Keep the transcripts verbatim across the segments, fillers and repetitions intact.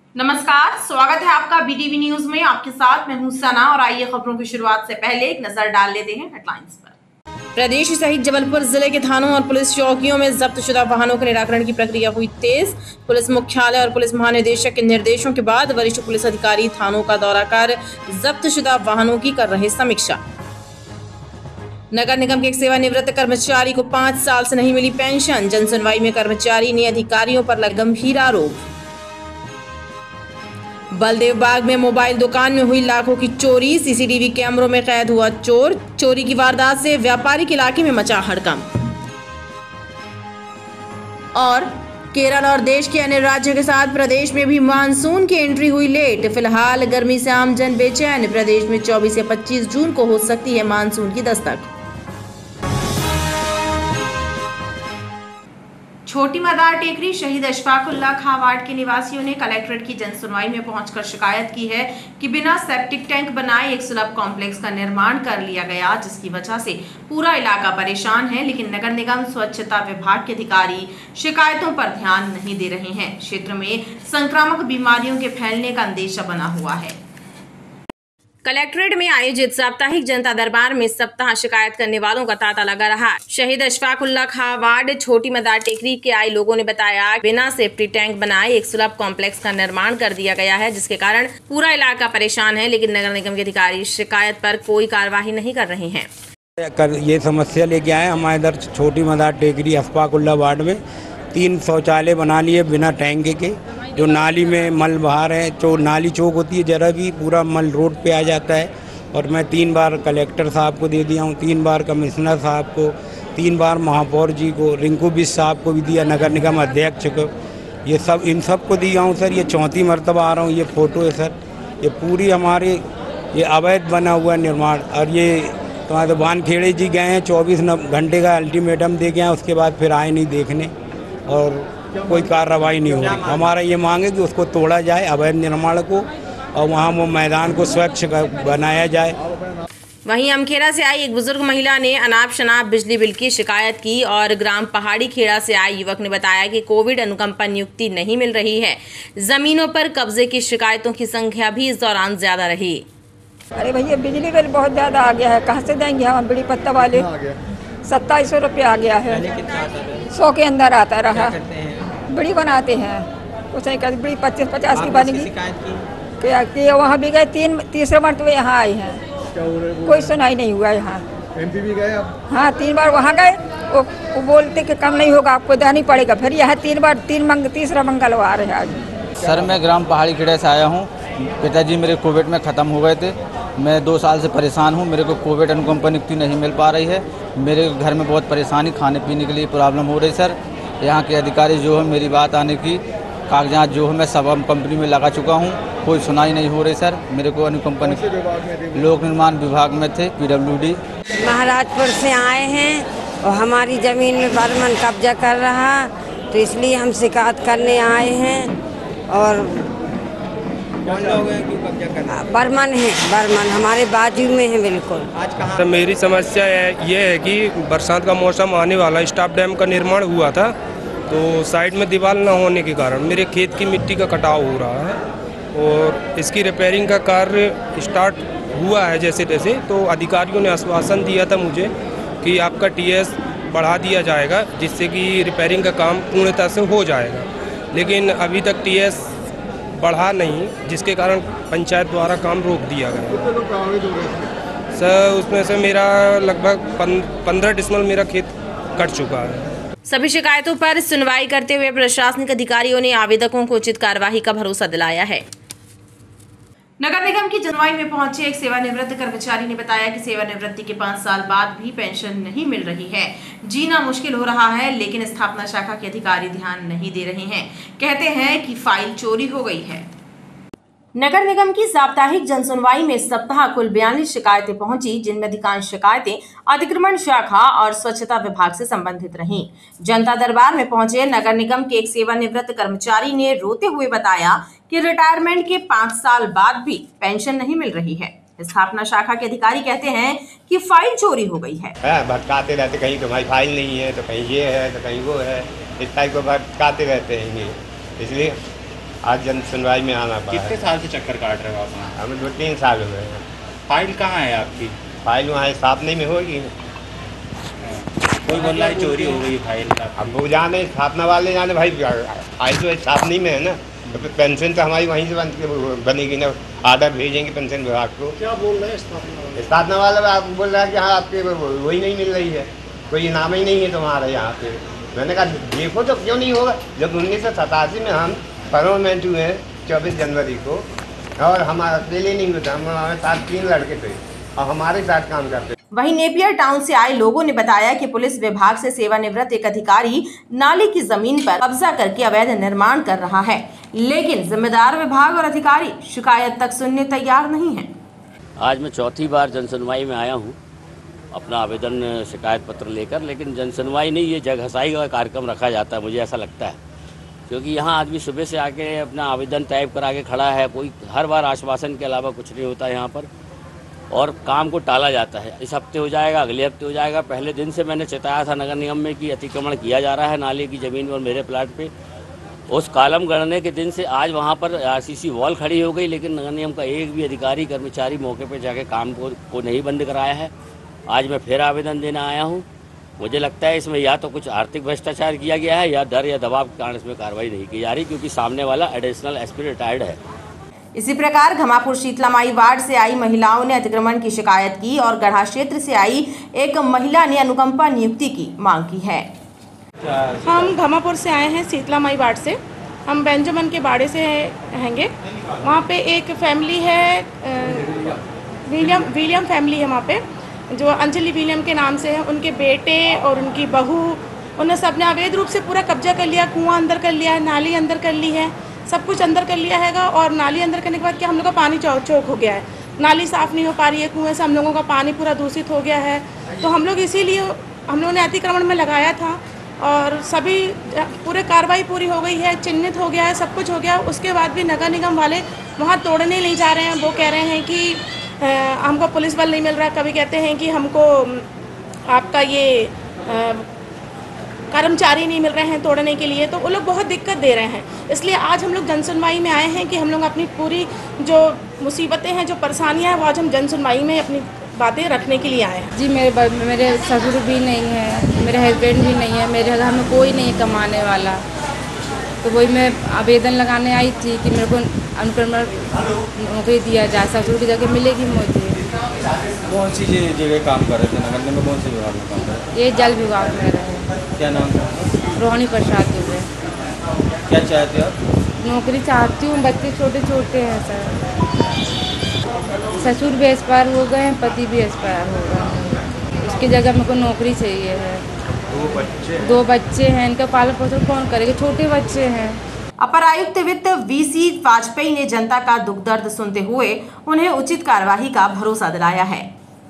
नमस्कार, स्वागत है आपका बीटीवी न्यूज में। आपके साथ मैं हूं सना और आइए खबरों की शुरुआत से पहले एक नजर डाल लेते हैं हेडलाइंस पर। प्रदेश सहित जबलपुर जिले के थानों और पुलिस चौकियों में जब्त शुदा वाहनों के निराकरण की प्रक्रिया हुई तेज। पुलिस मुख्यालय और पुलिस महानिदेशक के निर्देशों के बाद वरिष्ठ पुलिस अधिकारी थानों का दौरा कर जब्त शुदा वाहनों की कर रहे समीक्षा। नगर निगम के एक सेवानिवृत्त कर्मचारी को पाँच साल से नहीं मिली पेंशन। जनसुनवाई में कर्मचारी ने अधिकारियों पर लगा गंभीर आरोप। बलदेव बाग में मोबाइल दुकान में हुई लाखों की चोरी। सीसीटीवी कैमरों में कैद हुआ चोर। चोरी की वारदात से व्यापारिक इलाके में मचा हड़कंप। और केरल और देश के अन्य राज्यों के साथ प्रदेश में भी मानसून की एंट्री हुई लेट। फिलहाल गर्मी से आम जन बेचैन। प्रदेश में चौबीस या पच्चीस जून को हो सकती है मानसून की दस्तक। छोटी मदार टेकरी शहीद अशफाकुल्लाह खां वार्ड के निवासियों ने कलेक्ट्रेट की जनसुनवाई में पहुंचकर शिकायत की है कि बिना सेप्टिक टैंक बनाए एक सुलभ कॉम्प्लेक्स का निर्माण कर लिया गया, जिसकी वजह से पूरा इलाका परेशान है। लेकिन नगर निगम स्वच्छता विभाग के अधिकारी शिकायतों पर ध्यान नहीं दे रहे हैं। क्षेत्र में संक्रामक बीमारियों के फैलने का अंदेशा बना हुआ है। कलेक्ट्रेट में आयोजित साप्ताहिक जनता दरबार में सप्ताह शिकायत करने वालों का तांता लगा रहा। शहीद अशफाकुल्लाह खां वार्ड छोटी मदार टेकरी के आए लोगों ने बताया, बिना सेफ्टी टैंक बनाए एक सुलभ कॉम्प्लेक्स का निर्माण कर दिया गया है, जिसके कारण पूरा इलाका परेशान है। लेकिन नगर निगम के अधिकारी शिकायत पर कोई कार्यवाही नहीं कर रहे हैं। कर ये समस्या लेके आए हमारे इधर छोटी मदार टेकरी अशफाकुल्लाह वार्ड में तीन शौचालय बना लिए बिना टैंक के। जो नाली में मल बहा रहे हैं, जो नाली चौक होती है जरा भी पूरा मल रोड पे आ जाता है। और मैं तीन बार कलेक्टर साहब को दे दिया हूँ, तीन बार कमिश्नर साहब को, तीन बार महापौर जी को, रिंकू बिस साहब को भी दिया, नगर निगम अध्यक्ष को, ये सब इन सब को दिया हूँ सर। ये चौथी मरतबा आ रहा हूँ। ये फ़ोटो है सर। ये पूरी हमारे ये अवैध बना हुआ निर्माण। और ये तुम्हारे तो बानखेड़े जी गए हैं, चौबीस घंटे का अल्टीमेटम दे गए हैं, उसके बाद फिर आए नहीं देखने और कोई कार्रवाई नहीं हो रही। हमारा ये मांग है कि उसको तोड़ा जाए अवैध निर्माण को, और वहाँ वो मैदान को स्वच्छ बनाया जाए। वहीं अमखेरा से आई एक बुजुर्ग महिला ने अनाप शनाप बिजली बिल की शिकायत की और ग्राम पहाड़ी खेड़ा से आए युवक ने बताया कि कोविड अनुकंपा नियुक्ति नहीं मिल रही है। जमीनों पर कब्जे की शिकायतों की संख्या भी इस दौरान ज्यादा रही। अरे भैया बिजली बिल बहुत ज्यादा आ गया है, कहाँ से देंगे हम बड़ी पत्ता वाले। सत्ताईस सौ रुपये आ गया है, सौ के अंदर आता रहा। बड़ी बनाते हैं, कुछ नहीं करते। बड़ी पच्चीस पचास की बनेगी। क्या कि वहाँ भी गए, तीन तीसरे मरतबे यहाँ आए हैं, कोई सुनाई नहीं हुआ यहाँ। एमपी भी गए आप? हाँ, तीन बार वहाँ गए, वो, वो बोलते कि कम नहीं होगा, आपको देना ही पड़ेगा। फिर यहाँ तीन बार तीन मंग तीसरा मंगलवार है आज। सर मैं ग्राम पहाड़ी खेड़े से आया हूँ। पिताजी मेरे कोविड में ख़त्म हो गए थे। मैं दो साल से परेशान हूँ। मेरे को कोविड अनुकंपा नियुक्ति नहीं मिल पा रही है। मेरे घर में बहुत परेशानी, खाने पीने के लिए प्रॉब्लम हो रही सर। यहाँ के अधिकारी जो है मेरी बात आने की कागजात जो है मैं सब कंपनी में लगा चुका हूँ, कोई सुनाई नहीं हो रही सर। मेरे को अनुकंपा लोक निर्माण विभाग में थे, पीडब्ल्यूडी। महाराजपुर से आए हैं और हमारी ज़मीन में बर्मन कब्जा कर रहा, तो इसलिए हम शिकायत करने आए हैं। और कौन लोग हैं, क्यों कब्जा कर रहे हैं? बर्मन है, बर्मन हमारे बाजू में है बिल्कुल। आज कहाँ? तो मेरी समस्या है ये है कि बरसात का मौसम आने वाला, स्टाफ डैम का निर्माण हुआ था, तो साइड में दीवार न होने के कारण मेरे खेत की मिट्टी का कटाव हो रहा है और इसकी रिपेयरिंग का कार्य स्टार्ट हुआ है जैसे तैसे। तो अधिकारियों ने आश्वासन दिया था मुझे कि आपका टीएस बढ़ा दिया जाएगा, जिससे कि रिपेयरिंग का काम पूर्णतः से हो जाएगा। लेकिन अभी तक टीएस बढ़ा नहीं, जिसके कारण पंचायत द्वारा काम रोक दिया गया। सर उसमें से मेरा लगभग पंद्रह डिसमल मेरा खेत कट चुका है। सभी शिकायतों पर सुनवाई करते हुए प्रशासनिक अधिकारियों ने आवेदकों को उचित कार्यवाही का भरोसा दिलाया है। नगर निगम की जनसुनवाई में पहुंचे एक सेवानिवृत्त कर्मचारी ने बताया कि सेवानिवृत्ति के पाँच साल बाद भी पेंशन नहीं मिल रही है। जीना मुश्किल हो रहा है, लेकिन स्थापना शाखा के अधिकारी ध्यान नहीं दे रहे हैं। कहते हैं कि फाइल चोरी हो गई है। नगर निगम की साप्ताहिक जनसुनवाई में सप्ताह कुल बयालीस शिकायतें पहुंची, जिनमें अधिकांश शिकायतें अतिक्रमण शाखा और स्वच्छता विभाग से संबंधित रहीं। जनता दरबार में पहुंचे नगर निगम के एक सेवानिवृत्त कर्मचारी ने रोते हुए बताया कि रिटायरमेंट के पाँच साल बाद भी पेंशन नहीं मिल रही है। स्थापना शाखा के अधिकारी कहते हैं कि फाइल चोरी हो गई है। भटकाते रहते, कहीं तुम्हारी फाइल नहीं है तो कहीं ये है तो कहीं वो है, इस टाइप को भटकाते रहते हैं। इसलिए आज जन सुनवाई में आना पड़ा कितने है। साल से चक्कर काट रहे हो आप? हमें दो तीन साल हो गए हैं। फाइल कहाँ है आपकी? फाइल वहाँ स्थापना में होगी। कोई बोल रहा है चोरी हो गई फाइल का। अब वो जाने स्थापना वाले जाने भाई, फाइल तो स्थापना में है ना, तो फिर पेंशन तो हमारी वहीं से बन के बनेगी ना। आर्डर भेजेंगे पेंशन विभाग को। क्या बोल रहे हैं स्थापना? स्थापना वाला आप बोल रहा है कि हाँ आपके वही नहीं मिल रही है, कोई इनाम ही नहीं है तुम्हारा यहाँ पे। मैंने कहा देखो तो क्यों नहीं होगा, जब उन्नीस सौ सतासी में हम परमानेंट हुए हैं चौबीस जनवरी को, और हम अकेले नहीं होते, हम हमारे साथ तीन लड़के थे और हमारे साथ काम करते। वहीं नेपियर टाउन से आए लोगों ने बताया कि पुलिस विभाग से सेवानिवृत्त एक अधिकारी नाली की जमीन पर कब्जा करके अवैध निर्माण कर रहा है, लेकिन जिम्मेदार विभाग और अधिकारी शिकायत तक सुनने तैयार नहीं है। आज मैं चौथी बार जनसुनवाई में आया हूँ अपना आवेदन शिकायत पत्र लेकर, लेकिन जनसुनवाई नहीं, ये जगहसाई का कार्यक्रम रखा जाता है, मुझे ऐसा लगता है, क्योंकि यहाँ आदमी सुबह से आके अपना आवेदन टाइप करा के खड़ा है, कोई हर बार आश्वासन के अलावा कुछ नहीं होता यहाँ पर, और काम को टाला जाता है। इस हफ्ते हो जाएगा, अगले हफ्ते हो जाएगा। पहले दिन से मैंने चेताया था नगर निगम में कि अतिक्रमण किया जा रहा है नाले की ज़मीन पर मेरे प्लाट पे। उस कालम गणने के दिन से आज वहाँ पर आरसीसी वॉल खड़ी हो गई, लेकिन नगर निगम का एक भी अधिकारी कर्मचारी मौके पर जाके काम को, को नहीं बंद कराया है। आज मैं फिर आवेदन देने आया हूँ। मुझे लगता है इसमें या तो कुछ आर्थिक भ्रष्टाचार किया गया है या डर या दबाव के कारण इसमें कार्रवाई नहीं की जा रही, क्योंकि सामने वाला एडिशनल एसपी रिटायर्ड है। इसी प्रकार घमापुर शीतलामाई वार्ड से आई महिलाओं ने अतिक्रमण की शिकायत की और गढ़ा क्षेत्र से आई एक महिला ने अनुकंपा नियुक्ति की मांग की है। हम घमापुर से आए हैं शीतलामाई वार्ड से। हम बेंजामिन के बाड़े से हैंगे। वहाँ पे एक फैमिली है, विलियम विलियम फैमिली है वहाँ पे, जो अंजलि विलियम के नाम से है। उनके बेटे और उनकी बहू, उन्हें सबने अवैध रूप से पूरा कब्जा कर लिया। कुआं अंदर कर लिया है, नाली अंदर कर ली है, सब कुछ अंदर कर लिया हैगा। और नाली अंदर करने के बाद क्या हम लोग का पानी चौक चौक हो गया है, नाली साफ़ नहीं हो पा रही है, कुएँ से हम लोगों का पानी पूरा दूषित हो गया है। तो हम लोग इसीलिए हम लोगों ने अतिक्रमण में लगाया था और सभी पूरे कार्रवाई पूरी हो गई है, चिन्हित हो गया है, सब कुछ हो गया। उसके बाद भी नगर निगम वाले वहाँ तोड़ने नहीं जा रहे हैं। वो कह रहे हैं कि आ, हमको पुलिस बल नहीं मिल रहा, कभी कहते हैं कि हमको आपका ये आ, कर्मचारी नहीं मिल रहे हैं तोड़ने के लिए, तो वो लोग बहुत दिक्कत दे रहे हैं। इसलिए आज हम लोग जनसुनवाई में आए हैं कि हम लोग अपनी पूरी जो मुसीबतें हैं, जो परेशानियां हैं, वो आज हम जनसुनवाई में अपनी बातें रखने के लिए आए हैं। जी मेरे मेरे ससुर भी नहीं है, मेरे हस्बैंड भी नहीं है, मेरे घर में कोई नहीं है कमाने वाला। तो वही मैं आवेदन लगाने आई थी कि मेरे को अनुक्रमण नौकरी दिया जाए, ससुर की जगह मिलेगी मुझे। कौन सी जगह काम कर रहे थे नगर निगम में, कौन से विभाग में काम कर रहे थे? ये जल विभाग में रहे। क्या नाम है? रोहिणी प्रसाद दुबे। क्या चाहते हो आप? नौकरी चाहती हूँ, बच्चे छोटे छोटे हैं सर। ससुर भी एक्सपायर हो गए हैं, पति भी एक्सपायर हो गए हैं, उसकी जगह मेरे को नौकरी चाहिए है। दो बच्चे दो बच्चे हैं, इनका पालन पोषण कौन करेगा, छोटे बच्चे हैं। अपर आयुक्त वित्त वीसी वाजपेयी ने जनता का दुख दर्द सुनते हुए उन्हें उचित कार्यवाही का भरोसा दिलाया है।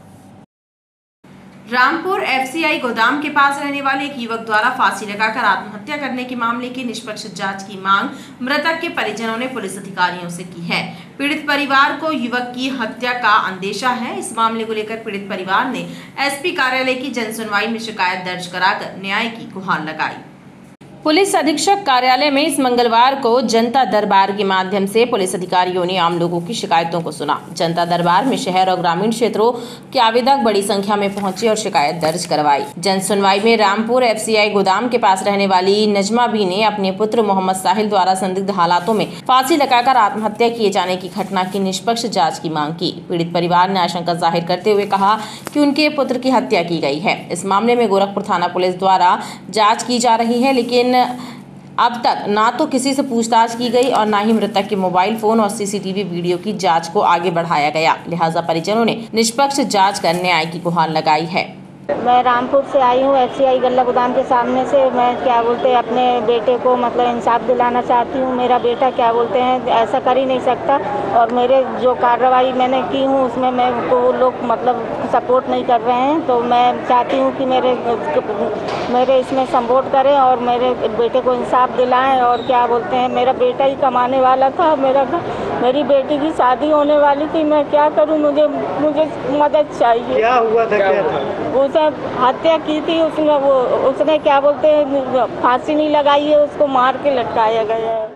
रामपुर एफसीआई गोदाम के पास रहने वाले एक युवक द्वारा फांसी लगाकर आत्महत्या करने के मामले की निष्पक्ष जांच की मांग मृतक के परिजनों ने पुलिस अधिकारियों से की है। पीड़ित परिवार को युवक की हत्या का अंदेशा है। इस मामले को लेकर पीड़ित परिवार ने एसपी कार्यालय की जनसुनवाई में शिकायत दर्ज कराकर न्याय की गुहार लगाई। पुलिस अधीक्षक कार्यालय में इस मंगलवार को जनता दरबार के माध्यम से पुलिस अधिकारियों ने आम लोगों की शिकायतों को सुना। जनता दरबार में शहर और ग्रामीण क्षेत्रों के आवेदक बड़ी संख्या में पहुंचे और शिकायत दर्ज करवाई। जन सुनवाई में रामपुर एफसीआई गोदाम के पास रहने वाली नजमा बी ने अपने पुत्र मोहम्मद साहिल द्वारा संदिग्ध हालातों में फांसी लगाकर आत्महत्या किए जाने की घटना की निष्पक्ष जाँच की मांग की। पीड़ित परिवार ने आशंका जाहिर करते हुए कहा कि उनके पुत्र की हत्या की गई है। इस मामले में गोरखपुर थाना पुलिस द्वारा जाँच की जा रही है, लेकिन अब तक ना तो किसी से पूछताछ की गई और ना ही मृतक के मोबाइल फोन और सीसीटीवी वीडियो की जांच को आगे बढ़ाया गया। लिहाजा परिजनों ने निष्पक्ष जांच कर न्याय की गुहार लगाई है। मैं रामपुर से आई हूँ, एफसीआई गल्ला गोदाम के सामने से। मैं क्या बोलते हैं अपने बेटे को मतलब इंसाफ दिलाना चाहती हूँ। मेरा बेटा क्या बोलते हैं ऐसा कर ही नहीं सकता, और मेरे जो कार्रवाई मैंने की हूँ उसमें मैं को वो लोग मतलब सपोर्ट नहीं कर रहे हैं। तो मैं चाहती हूँ कि मेरे मेरे इसमें सपोर्ट करें और मेरे बेटे को इंसाफ दिलाएं। और क्या बोलते हैं मेरा बेटा ही कमाने वाला था, मेरा मेरी बेटी की शादी होने वाली थी। मैं क्या करूँ, मुझे मुझे मदद चाहिए। क्या हुआ था? क्या था? उसे हत्या की थी उसने, वो उसने क्या बोलते हैं फांसी नहीं लगाई है, उसको मार के लटकाया गया है।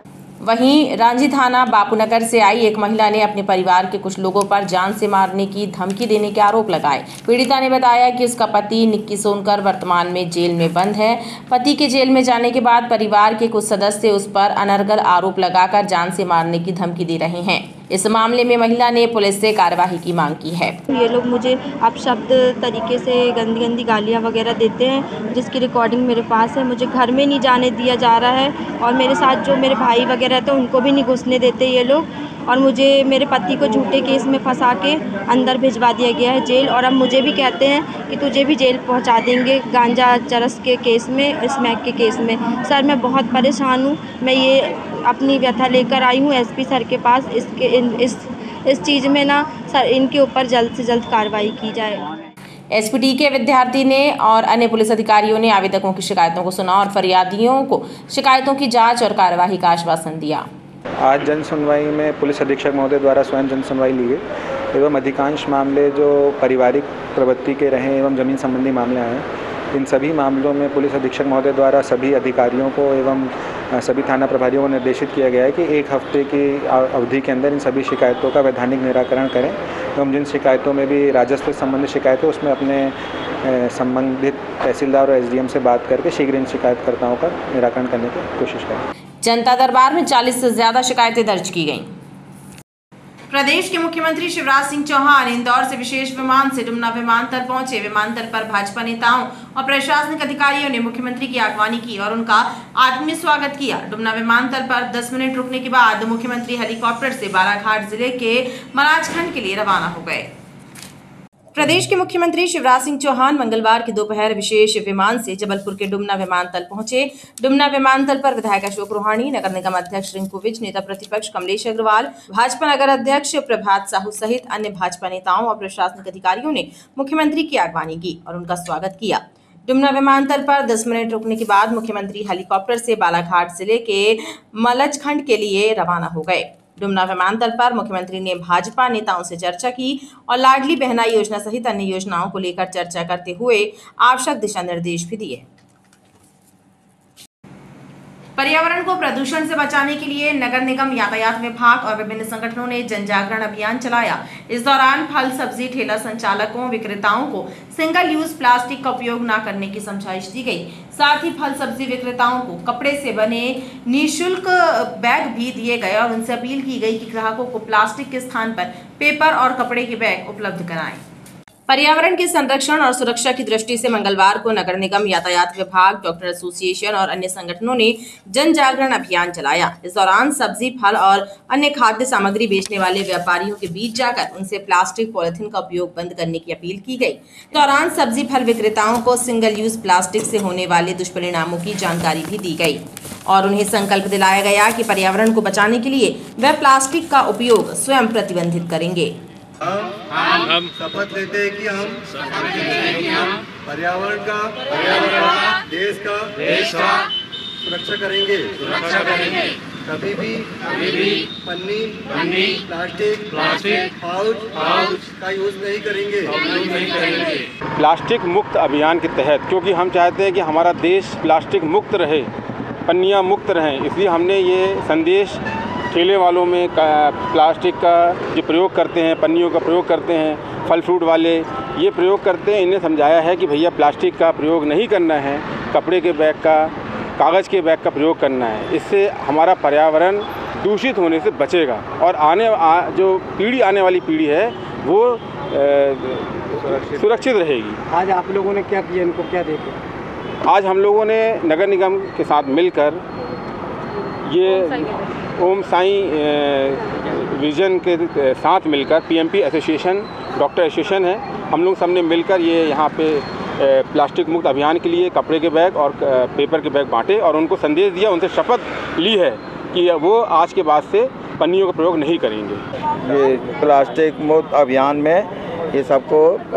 वहीं रांझी थाना बापूनगर से आई एक महिला ने अपने परिवार के कुछ लोगों पर जान से मारने की धमकी देने के आरोप लगाए। पीड़िता ने बताया कि उसका पति निक्की सोनकर वर्तमान में जेल में बंद है। पति के जेल में जाने के बाद परिवार के कुछ सदस्य उस पर अनर्गल आरोप लगाकर जान से मारने की धमकी दे रहे हैं। इस मामले में महिला ने पुलिस से कार्यवाही की मांग की है। ये लोग मुझे अपशब्द तरीके से गंदी गंदी गालियाँ वगैरह देते हैं, जिसकी रिकॉर्डिंग मेरे पास है। मुझे घर में नहीं जाने दिया जा रहा है और मेरे साथ जो मेरे भाई वगैरह थे उनको भी नहीं घुसने देते ये लोग। और मुझे मेरे पति को झूठे केस में फंसा के अंदर भिजवा दिया गया है जेल। और अब मुझे भी कहते हैं कि तुझे भी जेल पहुंचा देंगे गांजा चरस के केस में, स्मैक के केस में। सर मैं बहुत परेशान हूँ। मैं ये अपनी व्यथा लेकर आई हूँ एसपी सर के पास। इसके इस इस चीज़ में ना सर इनके ऊपर जल्द से जल्द कार्रवाई की जाए। एसपीटी के विद्यार्थी ने और अन्य पुलिस अधिकारियों ने आवेदकों की शिकायतों को सुना और फरियादियों को शिकायतों की जांच और कार्यवाही का आश्वासन दिया। आज जन सुनवाई में पुलिस अधीक्षक महोदय द्वारा स्वयं जन सुनवाई ली गई एवं अधिकांश मामले जो पारिवारिक प्रवृत्ति के रहे एवं जमीन संबंधी मामले आए, इन सभी मामलों में पुलिस अधीक्षक महोदय द्वारा सभी अधिकारियों को एवं सभी थाना प्रभारियों को निर्देशित किया गया है कि एक हफ्ते की अवधि के अंदर इन सभी शिकायतों का वैधानिक निराकरण करें एवं जिन शिकायतों में भी राजस्व से संबंधित शिकायतें उसमें अपने संबंधित तहसीलदार और एसडीएम से बात करके शीघ्र इन शिकायतकर्ताओं का निराकरण करने की कोशिश करें। जनता दरबार में चालीस से ज्यादा शिकायतें दर्ज की गईं। प्रदेश के मुख्यमंत्री शिवराज सिंह चौहान इंदौर से विशेष विमान से डुमना विमानतल पहुंचे। विमानतल पर भाजपा नेताओं और प्रशासनिक अधिकारियों ने मुख्यमंत्री की अगवानी की और उनका आत्मीय स्वागत किया। डुमना विमानतल पर दस मिनट रुकने के बाद मुख्यमंत्री हेलीकॉप्टर से बालाघाट जिले के मलाजखंड के लिए रवाना हो गए। प्रदेश के मुख्यमंत्री शिवराज सिंह चौहान मंगलवार की दोपहर विशेष विमान से जबलपुर के डुमना विमानतल पहुंचे। डुमना विमानतल पर विधायक अशोक रोहाणी, नगर निगम अध्यक्ष रिंकू विज, नेता प्रतिपक्ष कमलेश अग्रवाल, भाजपा नगर अध्यक्ष प्रभात साहू सहित अन्य भाजपा नेताओं और प्रशासनिक अधिकारियों ने मुख्यमंत्री की अगवानी की और उनका स्वागत किया। डुमना विमानतल पर दस मिनट रुकने के बाद मुख्यमंत्री हेलीकॉप्टर से बालाघाट जिले के मलजखंड के लिए रवाना हो गए। डुमना विमानतल पर मुख्यमंत्री ने भाजपा नेताओं से चर्चा की और लाडली बहना योजना सहित अन्य योजनाओं को लेकर चर्चा करते हुए आवश्यक दिशा निर्देश भी दिए। पर्यावरण को प्रदूषण से बचाने के लिए नगर निगम, यातायात विभाग और विभिन्न संगठनों ने जन जागरण अभियान चलाया। इस दौरान फल सब्जी ठेला संचालकों विक्रेताओं को सिंगल यूज प्लास्टिक का उपयोग न करने की समझाइश दी गई। साथ ही फल सब्जी विक्रेताओं को कपड़े से बने निःशुल्क बैग भी दिए गए और उनसे अपील की गई कि ग्राहकों को प्लास्टिक के स्थान पर पेपर और कपड़े के बैग उपलब्ध कराएं। पर्यावरण के संरक्षण और सुरक्षा की दृष्टि से मंगलवार को नगर निगम, यातायात विभाग, डॉक्टर एसोसिएशन और अन्य संगठनों ने जन जागरण अभियान चलाया। इस दौरान सब्जी, फल और अन्य खाद्य सामग्री बेचने वाले व्यापारियों के बीच जाकर उनसे प्लास्टिक पॉलिथीन का उपयोग बंद करने की अपील की गई। इस दौरान सब्जी फल विक्रेताओं को सिंगल यूज प्लास्टिक से होने वाले दुष्परिणामों की जानकारी भी दी गई और उन्हें संकल्प दिलाया गया कि पर्यावरण को बचाने के लिए वह प्लास्टिक का उपयोग स्वयं प्रतिबंधित करेंगे। हम हम शपथ लेते हैं कि हम शपथ लेते हैं कि हम पर्यावरण का पर्यावरण देश का देश का सुरक्षा करेंगे सुरक्षा करेंगे कभी भी कभी भी पन्नी पन्नी प्लास्टिक प्लास्टिक पाउच पाउच का यूज नहीं करेंगे नहीं करेंगे। प्लास्टिक मुक्त अभियान के तहत, क्योंकि हम चाहते हैं कि हमारा देश प्लास्टिक मुक्त रहे, पन्नियाँ मुक्त रहें, इसलिए हमने ये संदेश ठेले वालों में प्लास्टिक का जो प्रयोग करते हैं, पन्नियों का प्रयोग करते हैं, फल फ्रूट वाले ये प्रयोग करते हैं, इन्हें समझाया है कि भैया प्लास्टिक का प्रयोग नहीं करना है, कपड़े के बैग का, कागज़ के बैग का प्रयोग करना है। इससे हमारा पर्यावरण दूषित होने से बचेगा और आने आ, जो पीढ़ी आने वाली पीढ़ी है वो सुरक्षित रहेगी। आज आप लोगों ने क्या किया, इनको क्या देखा? आज हम लोगों ने नगर निगम के साथ मिलकर ये ओम साईं विजन के साथ मिलकर पीएमपी एसोसिएशन, डॉक्टर एसोसिएशन है, हम लोग सबने मिलकर ये यहाँ पे प्लास्टिक मुक्त अभियान के लिए कपड़े के बैग और पेपर के बैग बांटे और उनको संदेश दिया, उनसे शपथ ली है कि वो आज के बाद से पन्नियों का प्रयोग नहीं करेंगे। ये प्लास्टिक मुक्त अभियान में ये सबको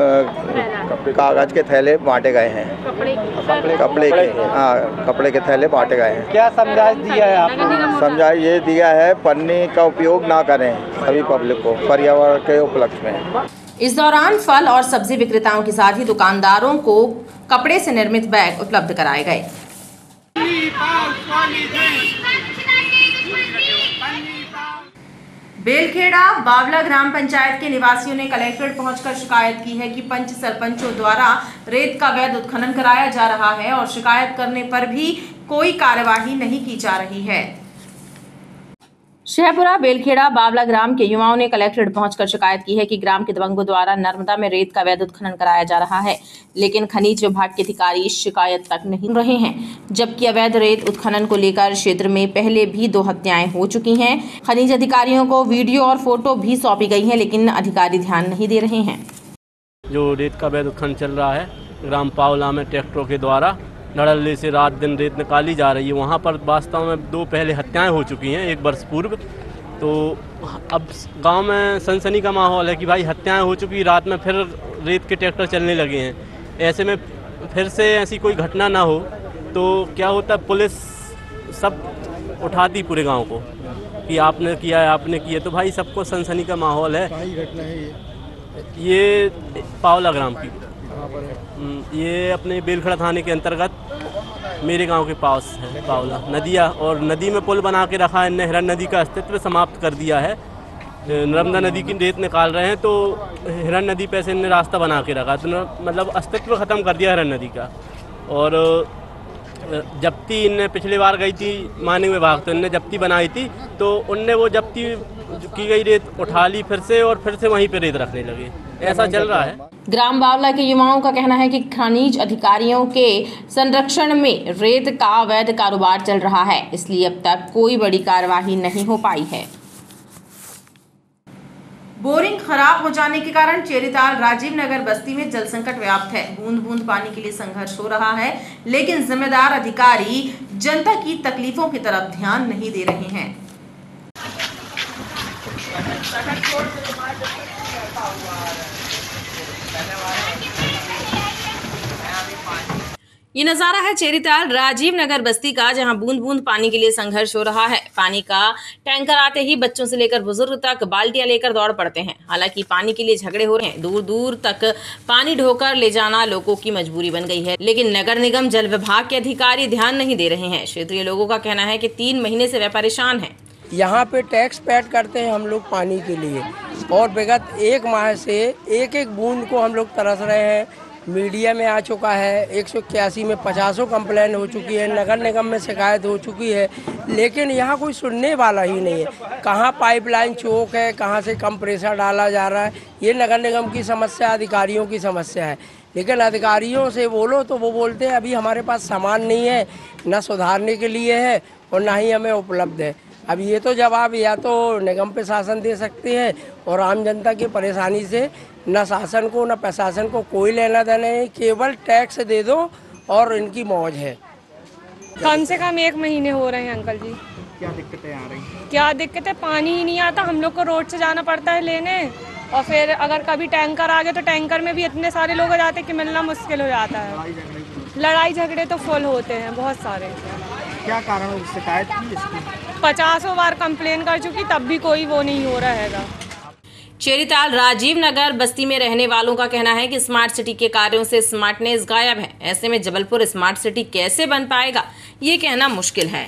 कागज़ के थैले बांटे गए हैं, कपड़े के हाँ कपड़े के थैले बांटे गए हैं। क्या समझाइश दिया है आपको? समझाइश ये दिया है पन्नी का उपयोग ना करें सभी पब्लिक को पर्यावरण के उपलक्ष्य में। इस दौरान फल और सब्जी विक्रेताओं के साथ ही दुकानदारों को कपड़े से निर्मित बैग उपलब्ध कराए गए। बेलखेड़ा बावला ग्राम पंचायत के निवासियों ने कलेक्ट्रेट पहुंचकर शिकायत की है कि पंच सरपंचों द्वारा रेत का अवैध उत्खनन कराया जा रहा है और शिकायत करने पर भी कोई कार्यवाही नहीं की जा रही है। शहपुरा बेलखेड़ा बावला ग्राम के युवाओं ने कलेक्ट्रेट पहुंचकर शिकायत की है कि ग्राम के दबंगों द्वारा नर्मदा में रेत का अवैध उत्खनन कराया जा रहा है, लेकिन खनिज विभाग के अधिकारी शिकायत तक नहीं रहे हैं, जबकि अवैध रेत उत्खनन को लेकर क्षेत्र में पहले भी दो हत्याएं हो चुकी हैं। खनिज अधिकारियों को वीडियो और फोटो भी सौंपी गई है, लेकिन अधिकारी ध्यान नहीं दे रहे हैं। जो रेत का अवैध उत्खनन चल रहा है ग्राम पावला में ट्रैक्टरों के द्वारा नड़ल्ले से रात दिन रेत निकाली जा रही है, वहाँ पर वास्तव में दो पहले हत्याएं हो चुकी हैं एक वर्ष पूर्व। तो अब गांव में सनसनी का माहौल है कि भाई हत्याएं हो चुकी, रात में फिर रेत के ट्रैक्टर चलने लगे हैं। ऐसे में फिर से ऐसी कोई घटना ना हो तो क्या होता है, पुलिस सब उठाती पूरे गांव को कि आपने किया है आपने किया, तो भाई सबको सनसनी का माहौल है। घटना है ये ये पावला ग्राम की, ये अपने बेलखेड़ा थाने के अंतर्गत मेरे गांव के पास है पावला नदिया, और नदी में पुल बना के रखा है। इनने हिरन नदी का अस्तित्व समाप्त कर दिया है। नर्मदा नदी की रेत निकाल रहे हैं तो हिरन नदी पे से इनने रास्ता बना के रखा, तो मतलब अस्तित्व ख़त्म कर दिया हिरन नदी का। और जब्ती इनने पिछली बार गई थी मानव विभाग, तो इनने जब्ती बनाई थी, तो उनने वो जब्ती की गई रेत उठा ली फिर से और फिर से वहीं पे रेत रखने लगे। ऐसा चल रहा है। ग्राम बावला के युवाओं का कहना है कि खनिज अधिकारियों के संरक्षण में रेत का अवैध कारोबार चल रहा है, इसलिए अब तक कोई बड़ी कार्यवाही नहीं हो पाई है। बोरिंग खराब हो जाने के कारण चेरीताल राजीव नगर बस्ती में जल संकट व्याप्त है। बूंद बूंद पानी के लिए संघर्ष हो रहा है, लेकिन जिम्मेदार अधिकारी जनता की तकलीफों की तरफ ध्यान नहीं दे रहे हैं। ये नज़ारा है चेरीताल राजीव नगर बस्ती का, जहां बूंद बूंद पानी के लिए संघर्ष हो रहा है। पानी का टैंकर आते ही बच्चों से लेकर बुजुर्ग तक बाल्टियां लेकर दौड़ पड़ते हैं। हालांकि पानी के लिए झगड़े हो रहे हैं, दूर दूर तक पानी ढोकर ले जाना लोगों की मजबूरी बन गई है, लेकिन नगर निगम जल विभाग के अधिकारी ध्यान नहीं दे रहे हैं। क्षेत्रीय लोगों का कहना है कि तीन महीने से वे परेशान हैं। यहाँ पे टैक्स पेड करते हैं हम लोग पानी के लिए, और विगत एक माह से एक एक बूंद को हम लोग तरस रहे हैं। मीडिया में आ चुका है, एक सौ इक्यासी में पचासों कंप्लेन हो चुकी है, नगर निगम में शिकायत हो चुकी है, लेकिन यहाँ कोई सुनने वाला ही नहीं है। कहाँ पाइपलाइन चौक है, कहाँ से कंप्रेसर डाला जा रहा है, ये नगर निगम की समस्या, अधिकारियों की समस्या है। लेकिन अधिकारियों से बोलो तो वो बोलते हैं अभी हमारे पास सामान नहीं है, न सुधारने के लिए है और ना ही हमें उपलब्ध है। अब ये तो जवाब या तो निगम प्रशासन दे सकते हैं, और आम जनता की परेशानी से न शासन को न प्रशासन को कोई लेना देना नहीं, केवल टैक्स दे दो और इनकी मौज है। कम से कम एक महीने हो रहे हैं अंकल जी। क्या दिक्कतें आ रही हैं? क्या दिक्कत है, पानी ही नहीं आता, हम लोग को रोड से जाना पड़ता है लेने, और फिर अगर कभी टैंकर आ गए तो टैंकर में भी इतने सारे लोग हो जाते हैं कि मिलना मुश्किल हो जाता है। लड़ाई झगड़े तो फुल होते हैं बहुत सारे। क्या कारण है, शिकायत की इसकी? पचासों बार कंप्लेन कर चुकी, तब भी कोई वो नहीं हो रहा हैगा। चेरीताल राजीव नगर बस्ती में रहने वालों का कहना है कि स्मार्ट सिटी के कार्यों से स्मार्टनेस गायब है। ऐसे में जबलपुर स्मार्ट सिटी कैसे बन पाएगा, ये कहना मुश्किल है।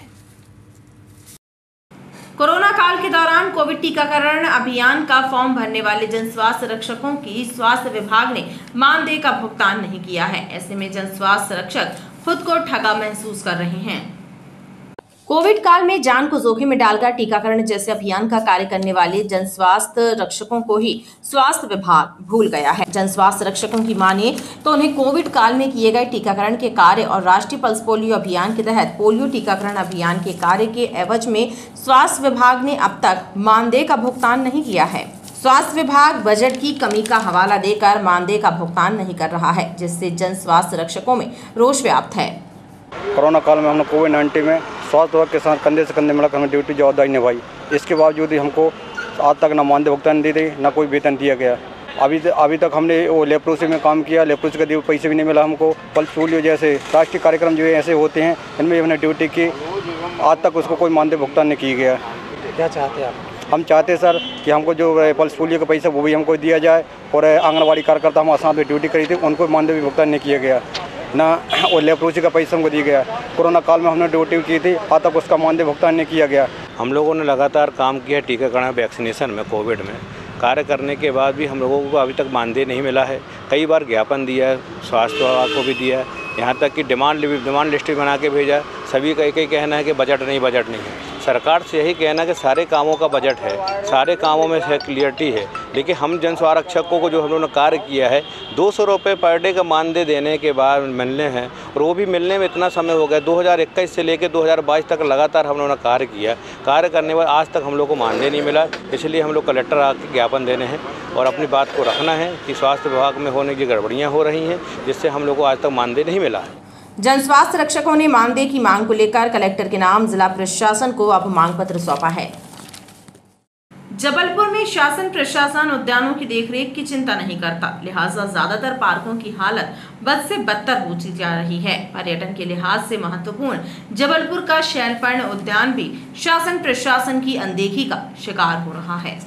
कोरोना काल के दौरान कोविड टीकाकरण अभियान का फॉर्म भरने वाले जन स्वास्थ्य रक्षकों की स्वास्थ्य विभाग ने मानदेय का भुगतान नहीं किया है। ऐसे में जन स्वास्थ्य रक्षक खुद को ठगा महसूस कर रहे हैं। कोविड काल में जान को जोखिम में डालकर टीकाकरण जैसे अभियान का कार्य करने वाले जन स्वास्थ्य रक्षकों को ही स्वास्थ्य विभाग भूल गया है। जन स्वास्थ्य रक्षकों की माने तो उन्हें कोविड काल में किए गए टीकाकरण के कार्य और राष्ट्रीय पल्स पोलियो अभियान के तहत पोलियो टीकाकरण अभियान के कार्य के एवज में स्वास्थ्य विभाग ने अब तक मानदेय का भुगतान नहीं किया है। स्वास्थ्य विभाग बजट की कमी का हवाला देकर मानदेय का भुगतान नहीं कर रहा है, जिससे जन स्वास्थ्य रक्षकों में रोष व्याप्त है। कोरोना काल में हमने कोविड नाइन्टीन में स्वास्थ्य विभाग के साथ कंधे से कंधे मिलाकर हमें ड्यूटी जवाबदारी निभाई। इसके बावजूद ही हमको आज तक न मानदेय भुगतान दी गई, न कोई वेतन दिया गया। अभी अभी तक हमने वो लेप्रोसी में काम किया, लेप्रोसी का दिए पैसे भी नहीं मिला हमको। पल्स पोलियो जैसे राष्ट्रीय कार्यक्रम जो ऐसे होते हैं, इनमें हमने ड्यूटी की, आज तक उसको कोई मानदेय भुगतान नहीं किया गया। क्या चाहते हैं आप? हम चाहते हैं सर कि हमको जो पल्स पोलियो का पैसा वो भी हमको दिया जाए, और आंगनबाड़ी कार्यकर्ता हमारे साथ में ड्यूटी करी थी, उनको मानदेय भी भुगतान नहीं किया गया, ना और लेप्रोसी का पैसा हमको दिया गया। कोरोना काल में हमने ड्यूटी की थी, आज तक उसका मानदेय भुगतान नहीं किया गया। हम लोगों ने लगातार काम किया टीकाकरण वैक्सीनेशन में, कोविड में कार्य करने के बाद भी हम लोगों को अभी तक मानदेय नहीं मिला है। कई बार ज्ञापन दिया है, स्वास्थ्य विभाग को भी दिया है, यहाँ तक कि डिमांड डिमांड लिस्ट भी बना के भेजा। सभी का एक ही कहना है कि बजट नहीं बजट नहीं है। सरकार से यही कहना है कि सारे कामों का बजट है, सारे कामों में से क्लियरिटी है, लेकिन हम जन आरक्षकों को जो हम लोगों ने कार्य किया है दो सौ रुपये पर डे का मानदेय देने के बाद मिलने हैं, और वो भी मिलने में इतना समय हो गया। दो हज़ार इक्कीस से लेकर दो हज़ार बाईस तक लगातार हम लोगों ने कार्य किया। कार्य करने के बाद आज तक हम लोग को मानदेय नहीं मिला, इसलिए हम लोग कलेक्टर आके ज्ञापन देने हैं और अपनी बात को रखना है कि स्वास्थ्य विभाग में होने की गड़बड़ियाँ हो रही हैं, जिससे हम लोग को आज तक मानदेय नहीं मिला है। जन स्वास्थ्य रक्षकों ने मानदेय की मांग को लेकर कलेक्टर के नाम जिला प्रशासन को अब मांग पत्र सौंपा है। जबलपुर में शासन प्रशासन उद्यानों की देखरेख की चिंता नहीं करता, लिहाजा ज्यादातर पार्कों की हालत बद से बदतर होती जा रही है। पर्यटन के लिहाज से महत्वपूर्ण जबलपुर का शैलपर्णी उद्यान भी शासन प्रशासन की अनदेखी का शिकार हो रहा है।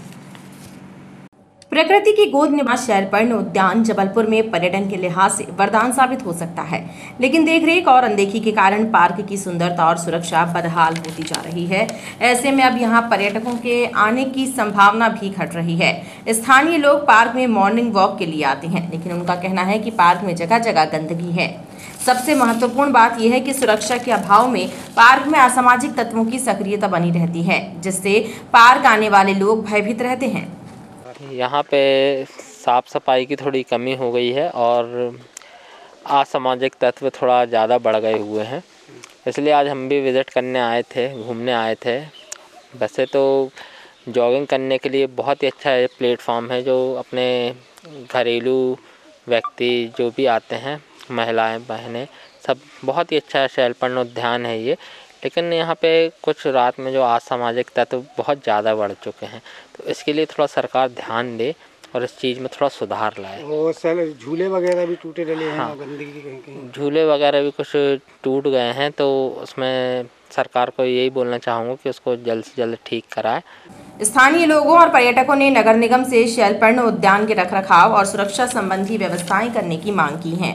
प्रकृति की गोद में शैलपर्णी उद्यान जबलपुर में पर्यटन के लिहाज से वरदान साबित हो सकता है, लेकिन देखरेख और अनदेखी के कारण पार्क की सुंदरता और सुरक्षा बदहाल होती जा रही है। ऐसे में अब यहां पर्यटकों के आने की संभावना भी घट रही है। स्थानीय लोग पार्क में मॉर्निंग वॉक के लिए आते हैं, लेकिन उनका कहना है कि पार्क में जगह जगह गंदगी है। सबसे महत्वपूर्ण बात यह है कि सुरक्षा के अभाव में पार्क में असामाजिक तत्वों की सक्रियता बनी रहती है, जिससे पार्क आने वाले लोग भयभीत रहते हैं। यहाँ पे साफ़ सफाई की थोड़ी कमी हो गई है और असामाजिक तत्व थोड़ा ज़्यादा बढ़ गए हुए हैं, इसलिए आज हम भी विज़िट करने आए थे, घूमने आए थे। वैसे तो जॉगिंग करने के लिए बहुत ही अच्छा है प्लेटफॉर्म है, जो अपने घरेलू व्यक्ति जो भी आते हैं, महिलाएं बहनें, सब बहुत ही अच्छा शैलपर्णी उद्यान है ये। लेकिन यहाँ पे कुछ रात में जो असामाजिक तत्व बहुत ज़्यादा बढ़ चुके हैं, तो इसके लिए थोड़ा सरकार ध्यान दे और इस चीज़ में थोड़ा सुधार लाए। वो सर झूले वगैरह भी टूटे डले हैं। हाँ, गंदगी कहीं कहीं झूले वगैरह भी कुछ टूट गए हैं, तो उसमें सरकार को यही बोलना चाहूँगा कि उसको जल्द से जल्द ठीक कराए। स्थानीय लोगों और पर्यटकों ने नगर निगम से शैलपर्णी उद्यान के रखरखाव और सुरक्षा संबंधी व्यवस्थाएं करने की मांग की है।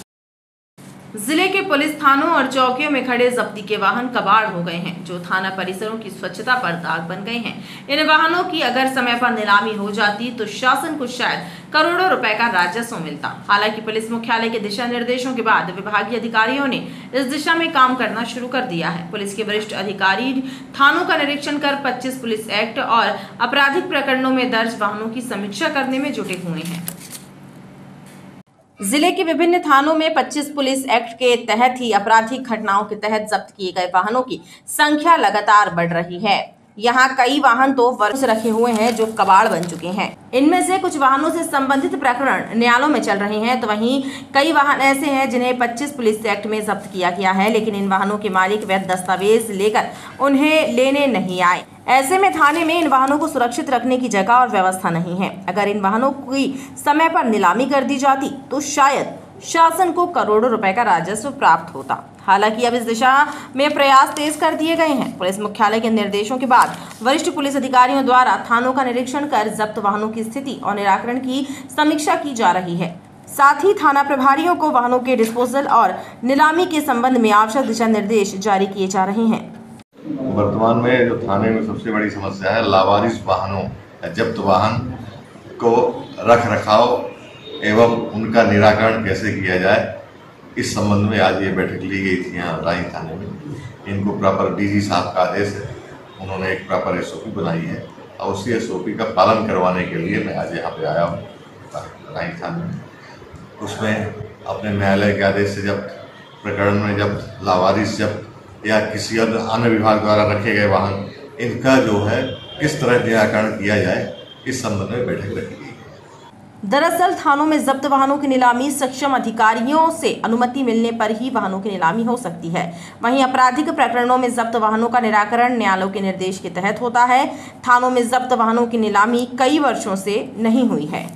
जिले के पुलिस थानों और चौकियों में खड़े जब्ती के वाहन कबाड़ हो गए हैं, जो थाना परिसरों की स्वच्छता पर दाग बन गए हैं। इन वाहनों की अगर समय पर नीलामी हो जाती तो शासन को शायद करोड़ों रुपए का राजस्व मिलता। हालांकि पुलिस मुख्यालय के दिशा निर्देशों के बाद विभागीय अधिकारियों ने इस दिशा में काम करना शुरू कर दिया है। पुलिस के वरिष्ठ अधिकारी थानों का निरीक्षण कर पच्चीस पुलिस एक्ट और आपराधिक प्रकरणों में दर्ज वाहनों की समीक्षा करने में जुटे हुए हैं। जिले के विभिन्न थानों में पच्चीस पुलिस एक्ट के तहत ही आपराधिक घटनाओं के तहत जब्त किए गए वाहनों की संख्या लगातार बढ़ रही है। यहाँ कई वाहन तो वर्षों से रखे हुए हैं जो कबाड़ बन चुके हैं। इनमें से कुछ वाहनों से संबंधित प्रकरण न्यायालयों में चल रहे हैं, तो वहीं कई वाहन ऐसे हैं जिन्हें पच्चीस पुलिस एक्ट में जब्त किया गया है, लेकिन इन वाहनों के मालिक वैध दस्तावेज लेकर उन्हें लेने नहीं आए। ऐसे में थाने में इन वाहनों को सुरक्षित रखने की जगह और व्यवस्था नहीं है। अगर इन वाहनों की समय पर नीलामी कर दी जाती तो शायद शासन को करोड़ों रुपए का राजस्व प्राप्त होता। हालांकि अब इस दिशा में प्रयास तेज कर दिए गए हैं। पुलिस मुख्यालय के निर्देशों के बाद वरिष्ठ पुलिस अधिकारियों द्वारा थानों का निरीक्षण कर जब्त वाहनों की स्थिति और निराकरण की समीक्षा की जा रही है। साथ ही थाना प्रभारियों को वाहनों के डिस्पोजल और नीलामी के संबंध में आवश्यक दिशा निर्देश जारी किए जा रहे हैं। वर्तमान में जो थाने में सबसे बड़ी समस्या है लावारिस वाहनों, जब्त वाहन को रख रखाव एवं उनका निराकरण कैसे किया जाए, इस संबंध में आज ये बैठक ली गई थी यहाँ राई थाने में। इनको प्रॉपर डीजी साहब का आदेश है, उन्होंने एक प्रॉपर एसओपी बनाई है और उसी एसओपी का पालन करवाने के लिए मैं आज यहाँ पे आया हूँ राई थाने में। उसमें अपने न्यायालय के आदेश से जब प्रकरण में जब लावारिस जब या किसी अन्य विभाग द्वारा रखे गए वाहन, इनका जो है किस तरह निराकरण किया जाए, इस संबंध में बैठक रखी गई। दरअसल थानों में जब्त वाहनों की नीलामी सक्षम अधिकारियों से अनुमति मिलने पर ही वाहनों की नीलामी हो सकती है। वहीं आपराधिक प्रकरणों में जब्त वाहनों का निराकरण न्यायालयों के निर्देश के तहत होता है। थानों में जब्त वाहनों की नीलामी कई वर्षों से नहीं हुई है।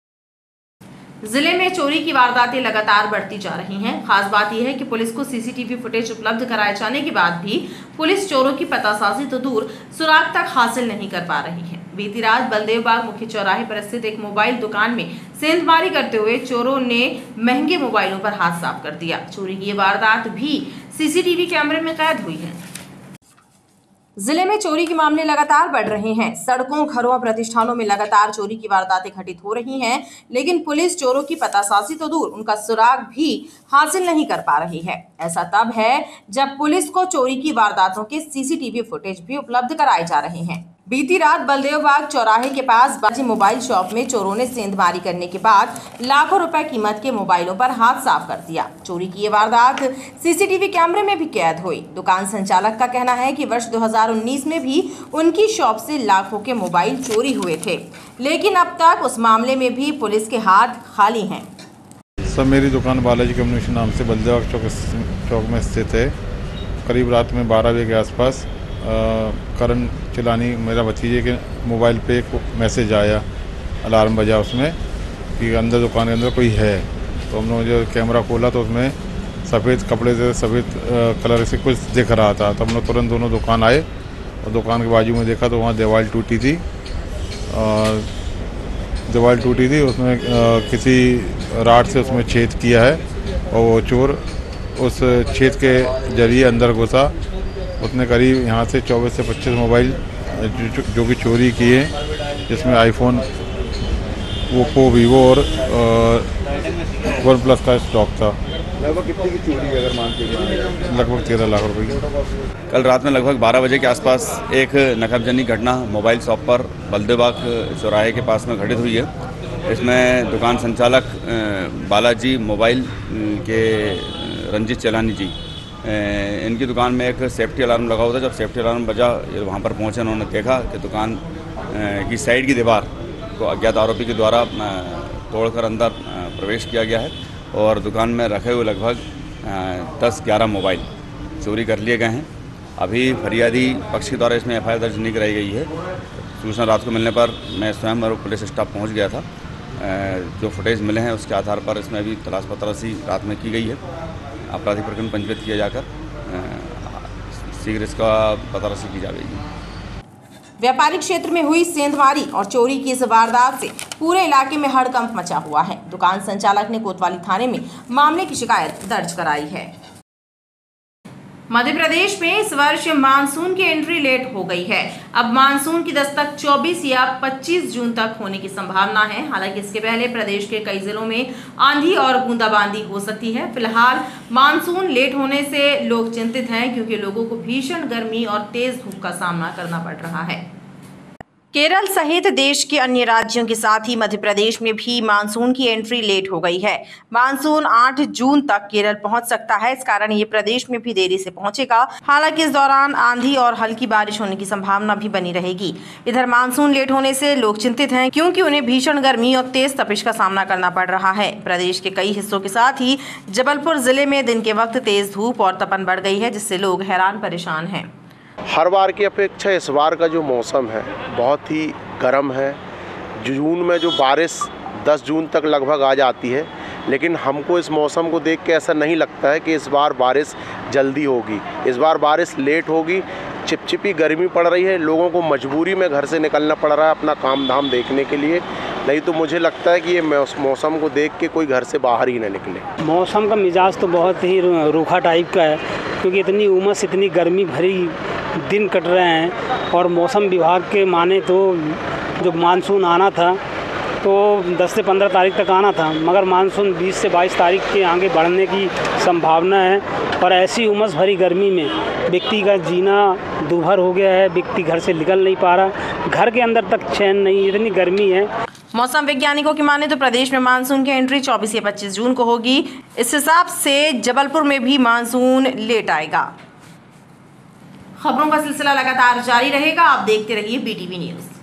जिले में चोरी की वारदातें लगातार बढ़ती जा रही हैं। खास बात यह है कि पुलिस को सीसीटीवी फुटेज उपलब्ध कराए जाने के बाद भी पुलिस चोरों की पतासाजी तो दूर सुराग तक हासिल नहीं कर पा रही है। बीती रात बलदेव बाग मुख्य चौराहे पर स्थित एक मोबाइल दुकान में सेंधमारी करते हुए चोरों ने महंगे मोबाइलों पर हाथ साफ कर दिया। चोरी की वारदात भी सीसीटीवी कैमरे में कैद हुई है। जिले में चोरी के मामले लगातार बढ़ रहे हैं। सड़कों, घरों और प्रतिष्ठानों में लगातार चोरी की वारदातें घटित हो रही हैं, लेकिन पुलिस चोरों की पतासाजी तो दूर, उनका सुराग भी हासिल नहीं कर पा रही है। ऐसा तब है जब पुलिस को चोरी की वारदातों के सीसीटीवी फुटेज भी उपलब्ध कराए जा रहे हैं। बीती रात बलदेव बाग चौराहे के पास बालाजी मोबाइल शॉप में चोरों ने सेंधमारी करने के बाद लाखों रुपए कीमत के मोबाइलों पर हाथ साफ कर दिया। चोरी की ये वारदात सीसीटीवी कैमरे में भी कैद हुई। दुकान संचालक का कहना है कि वर्ष दो हज़ार उन्नीस में भी उनकी शॉप से लाखों के मोबाइल चोरी हुए थे, लेकिन अब तक उस मामले में भी पुलिस के हाथ खाली हैं। सब मेरी दुकान बालाजी कम्युनिकेशन नाम से बलदेव बाग चौक चौक में स्थित है। करीब रात में बारह बजे के आसपास करण चिलानी मेरा भतीजे के मोबाइल पे एक मैसेज आया, अलार्म बजा उसमें कि अंदर दुकान के अंदर कोई है। तो हमने जो कैमरा खोला तो उसमें सफ़ेद कपड़े से सफ़ेद कलर से कुछ दिख रहा था। तो हम लोग तुरंत दोनों दुकान आए और दुकान के बाजू में देखा तो वहाँ दीवार टूटी थी और दीवार टूटी थी उसमें किसी राड से उसमें छेद किया है और वो चोर उस छेद के जरिए अंदर घुसा। उसने करीब यहाँ से चौबीस से पच्चीस मोबाइल जो, जो कि चोरी किए, जिसमें आईफोन, ओप्पो, वीवो और वन प्लस का स्टॉक था। लगभग कितने की चोरी अगर मान के लगभग तेरह लाख रुपए की। कल रात में लगभग बारह बजे के आसपास एक नकाबजनी घटना मोबाइल शॉप पर बलदेव बाग चौराहे के पास में घटित हुई है। इसमें दुकान संचालक बालाजी मोबाइल के रंजीत चलानी जी, इनकी दुकान में एक सेफ्टी अलार्म लगा हुआ था। जब सेफ्टी अलार्म बजा, वहाँ पर पहुँचे, उन्होंने देखा कि दुकान की साइड की दीवार को अज्ञात आरोपी के द्वारा तोड़कर अंदर प्रवेश किया गया है और दुकान में रखे हुए लगभग दस ग्यारह मोबाइल चोरी कर लिए गए हैं। अभी फरियादी पक्ष के द्वारा इसमें एफ आई आर दर्ज नहीं कराई गई है। सूचना रात को मिलने पर मैं स्वयं और पुलिस स्टाफ पहुँच गया था। जो फुटेज मिले हैं उसके आधार पर इसमें अभी तलाश तलाशी रात में की गई है। आपराधिक प्रकरण पंजीकृत किया जाकर शीघ्र इसका पताराशी की जाएगी। व्यापारिक क्षेत्र में हुई सेंधमारी और चोरी की इस वारदात से पूरे इलाके में हड़कंप मचा हुआ है। दुकान संचालक ने कोतवाली थाने में मामले की शिकायत दर्ज कराई है। मध्य प्रदेश में इस वर्ष मानसून की एंट्री लेट हो गई है। अब मानसून की दस्तक चौबीस या पच्चीस जून तक होने की संभावना है। हालांकि इसके पहले प्रदेश के कई जिलों में आंधी और बूंदाबांदी हो सकती है। फिलहाल मानसून लेट होने से लोग चिंतित हैं, क्योंकि लोगों को भीषण गर्मी और तेज धूप का सामना करना पड़ रहा है। केरल सहित देश के अन्य राज्यों के साथ ही मध्य प्रदेश में भी मानसून की एंट्री लेट हो गई है। मानसून आठ जून तक केरल पहुंच सकता है, इस कारण ये प्रदेश में भी देरी से पहुंचेगा। हालांकि इस दौरान आंधी और हल्की बारिश होने की संभावना भी बनी रहेगी। इधर मानसून लेट होने से लोग चिंतित हैं, क्योंकि उन्हें भीषण गर्मी और तेज तपिश का सामना करना पड़ रहा है। प्रदेश के कई हिस्सों के साथ ही जबलपुर जिले में दिन के वक्त तेज धूप और तपन बढ़ गई है, जिससे लोग हैरान परेशान हैं। हर बार की अपेक्षा इस बार का जो मौसम है बहुत ही गर्म है। जून में जो बारिश दस जून तक लगभग आ जाती है, लेकिन हमको इस मौसम को देख के ऐसा नहीं लगता है कि इस बार बारिश जल्दी होगी। इस बार बारिश लेट होगी। चिपचिपी गर्मी पड़ रही है, लोगों को मजबूरी में घर से निकलना पड़ रहा है अपना काम धाम देखने के लिए। नहीं तो मुझे लगता है कि ये मौसम को देख के कोई घर से बाहर ही न निकले। मौसम का मिजाज तो बहुत ही रूखा टाइप का है, क्योंकि इतनी उमस, इतनी गर्मी भरी दिन कट रहे हैं। और मौसम विभाग के माने तो जो मानसून आना था तो दस से पंद्रह तारीख तक आना था, मगर मानसून बीस से बाईस तारीख के आगे बढ़ने की संभावना है। और ऐसी उमस भरी गर्मी में व्यक्ति का जीना दूभर हो गया है। व्यक्ति घर से निकल नहीं पा रहा, घर के अंदर तक चैन नहीं, इतनी गर्मी है। मौसम वैज्ञानिकों की माने तो प्रदेश में मानसून की एंट्री चौबीस या पच्चीस जून को होगी। इस हिसाब से जबलपुर में भी मानसून लेट आएगा। खबरों का सिलसिला लगातार जारी रहेगा। आप देखते रहिए बीटीवी न्यूज़।